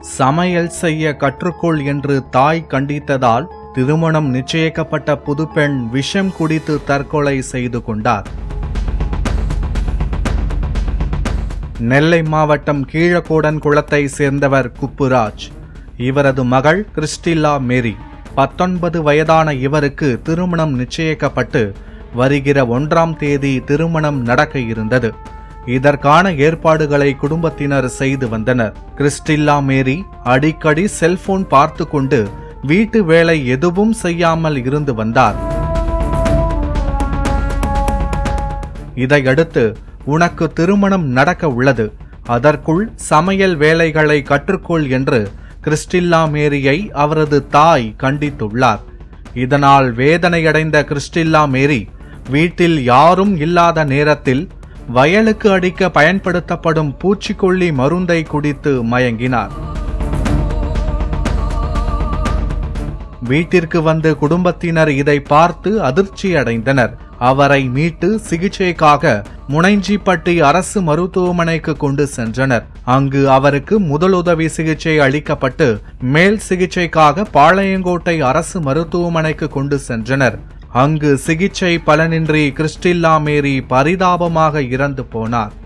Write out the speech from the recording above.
சமையல் செய்ய கற்றுக்கொள் என்று தாய் கண்டித்ததால் திருமணம் நிச்சயிக்கப்பட்ட புதுப்பெண் விஷம் குடித்து தற்கொலை செய்து கொண்டார். நெல்லை மாவட்டம் கீழக்கோடன் குளத்தை சேர்ந்தவர் குப்புராஜ். இவரது மகள் கிறிஸ்டில்லா மேரி. 19 வயதான இவருக்கு திருமணம் நிச்சயிக்கப்பட்டு வருகிற 1ஆம் தேதி திருமணம் நடக்க இருந்தது. இதற்கான ஏற்பாடுகளை குடும்பத்தினர் செய்து வந்தனர். கிறிஸ்டில்லா மேரி அடிக்கடி செல்போன் பார்த்து கொண்டு வீட்டு வேலை எதுவும் செய்யாமல் இருந்து வந்தார். இதையடுத்து, உனக்கு திருமணம் நடக்க உள்ளது, அதற்குள் சமையல் வேலைகளை கற்றுக்கொள் என்று கிறிஸ்டில்லா மேரியை அவரது தாய் கண்டித்துள்ளார். இதனால் வேதனையடைந்த கிறிஸ்டில்லா மேரி வீட்டில் யாரும் இல்லாத நேரத்தில் வயலுக்கு அடிக்க பயன்படுத்தப்படும் பூச்சிக்கொல்லி மருந்தை குடித்து மயங்கினார். வீட்டிற்கு வந்து குடும்பத்தினர் இதை பார்த்து அதிர்ச்சி அடைந்தனர். அவரை மீட்டு சிகிச்சைக்காக முனைஞ்சிப்பட்டி அரசு மருத்துவமனைக்கு கொண்டு சென்றனர். அங்கு அவருக்கு முதலுதவி சிகிச்சை அளிக்கப்பட்டு மேல் சிகிச்சைக்காக பாளையங்கோட்டை அரசு மருத்துவமனைக்கு கொண்டு சென்றனர். அங்கு சிகிச்சை பலனின்றி கிறிஸ்டில்லா மேரி பரிதாபமாக இறந்து போனார்.